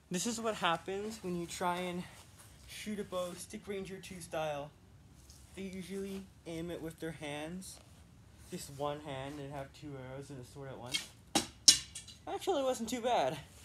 This is what happens when you try and shoot a bow Stick Ranger 2 style. They usually aim it with their hands. Just one hand and have two arrows and a sword at once. Actually, it wasn't too bad.